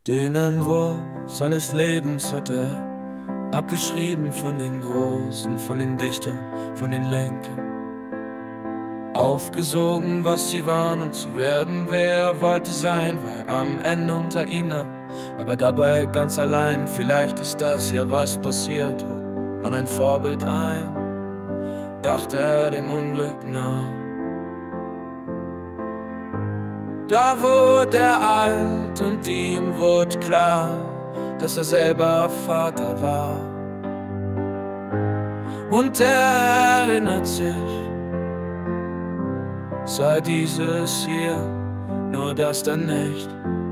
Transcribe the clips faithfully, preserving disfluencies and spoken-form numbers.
Den Entwurf seines Lebens hat er abgeschrieben von den Großen, von den Dichtern, von den Lenkern. Aufgesogen, was sie waren, und zu werden, wer er wollte sein, war er am Ende unter ihnen, aber dabei ganz allein. Vielleicht ist das ja, was passiert, an ein Vorbild ein, dachte er dem Unglück nach. Da wurde er alt und ihm wurde klar, dass er selber Vater war. Und er erinnert sich, sei dieses hier nur das dann nicht.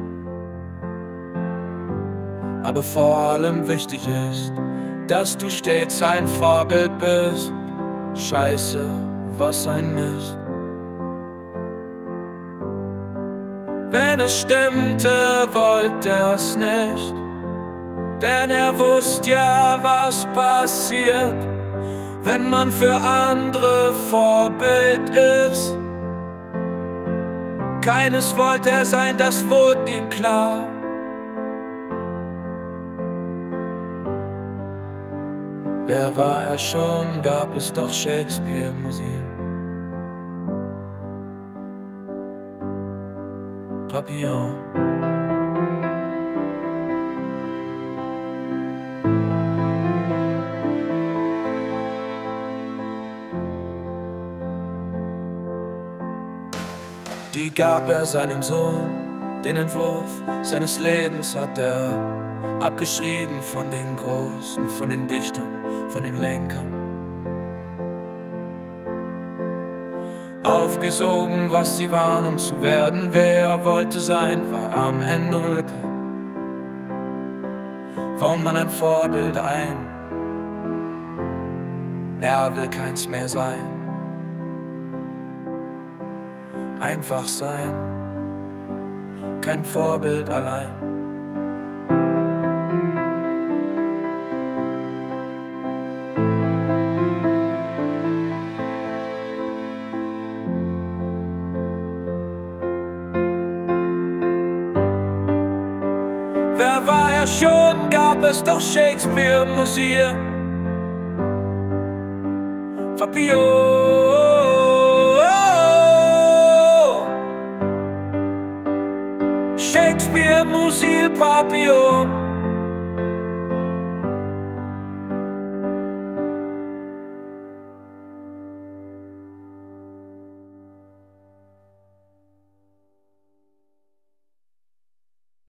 Aber vor allem wichtig ist, dass du stets ein Vorbild bist. Scheiße, was ein Mist. Wenn es stimmte, wollte er's nicht, denn er wusste ja, was passiert, wenn man für andere Vorbild ist. Keines wollte er sein, das wurde ihm klar. Wer war er schon, gab es doch Shakespeare-Musik. Papillon. Die gab er seinem Sohn, den Entwurf seines Lebens hat er abgeschrieben von den Großen, von den Dichtern, von den Lenkern. Aufgesogen, was sie waren, um zu werden, wer er wollte sein, war am Ende Lücke. Formt man ein Vorbild ein, er will keins mehr sein. Einfach sein, kein Vorbild allein. Wer war er schon, gab es doch Shakespeare-Musik. Papillon. Shakespeare-Musik, Papillon.